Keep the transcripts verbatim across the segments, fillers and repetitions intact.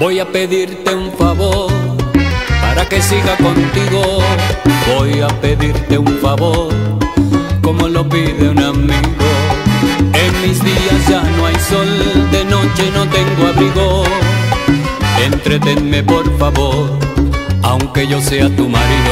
Voy a pedirte un favor para que siga contigo. Voy a pedirte un favor como lo pide un amigo. En mis días ya no hay sol, de noche no tengo abrigo. Entretenme por favor, aunque yo sea tu marido.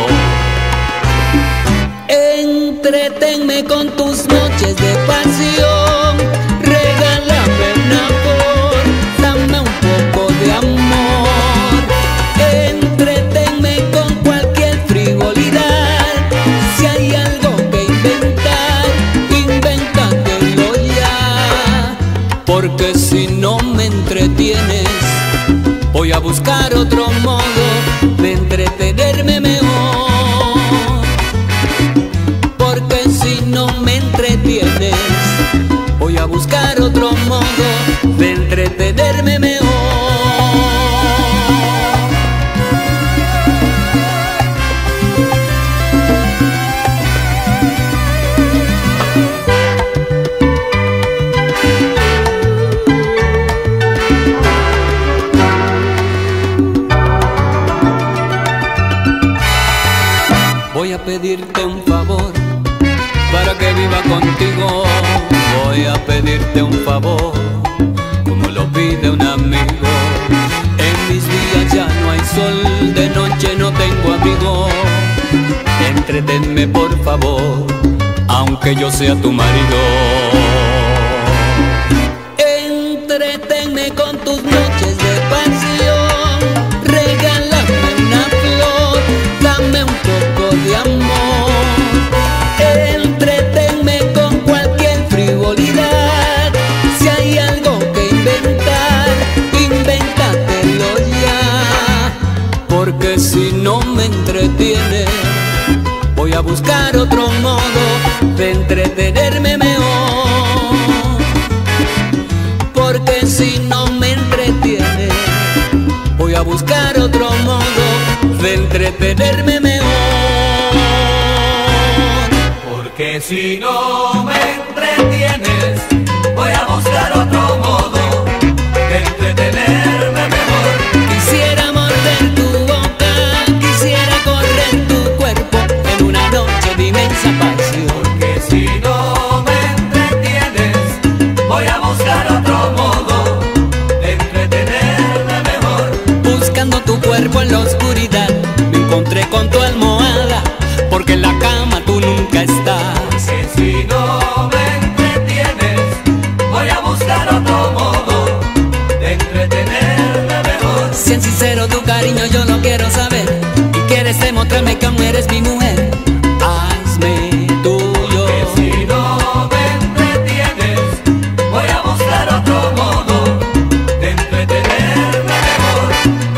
Entretenme con tus noches de pasión. Regálame una flor, dame un poco de amor. Entretenme con cualquier frivolidad. Si hay algo que inventar, invéntatelo ya. Porque si no me entretienes, voy a buscar otro modo de entretenerme mejor. Porque si no me entretienes, voy a buscar otro modo de entretenerme mejor. Voy a pedirte un favor para que viva contigo. Voy a pedirte un favor como lo pide un amigo. En mis días ya no hay sol, de noche no tengo abrigo. Entretenme por favor, aunque yo sea tu marido. Entretenme con tus noches de pasión. Regálame una flor, dame un poco de amor. Entretenme con cualquier frivolidad. Si hay algo que inventar, invéntatelo ya. Porque si no me entretienes, voy a buscar otro modo de entretenerme mejor. Porque si no me entretienes, voy a buscar otro modo de entretenerme mejor. Porque si no me entretienes, voy a buscar otro modo de entretenerme mejor. Quisiera morder tu boca, quisiera correr tu cuerpo en una noche de inmensa pasión. Porque si no me entretienes, voy a buscar otro modo de entretenerme mejor. Buscando tu cuerpo en la oscuridad, me encontré con tu almohada, porque en la cama tú nunca estás. Porque si no me entretienes, voy a buscar otro modo de entretenerme mejor. Si es sincero tu cariño yo lo quiero saber, y quieres demostrarme que aún eres mi mujer, hazme tuyo. Porque si no me entretienes, voy a buscar otro modo de entretenerme mejor.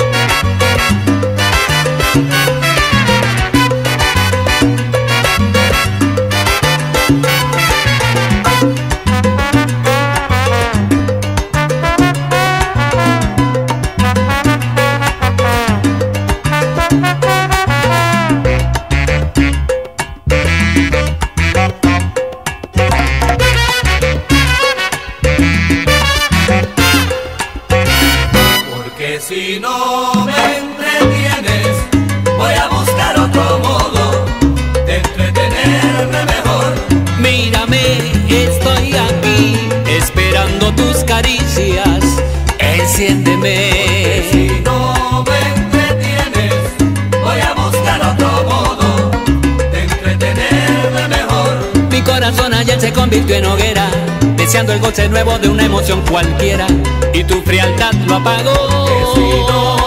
Porque si no me entretienes, voy a buscar otro modo de entretenerme mejor. Mírame, estoy aquí esperando tus caricias, enciéndeme. Porque si no me entretienes, voy a buscar otro modo de entretenerme mejor. Mi corazón ayer se convirtió en hoguera, deseando el goce nuevo de una emoción cualquiera, y tu frialdad lo apagó. Que si no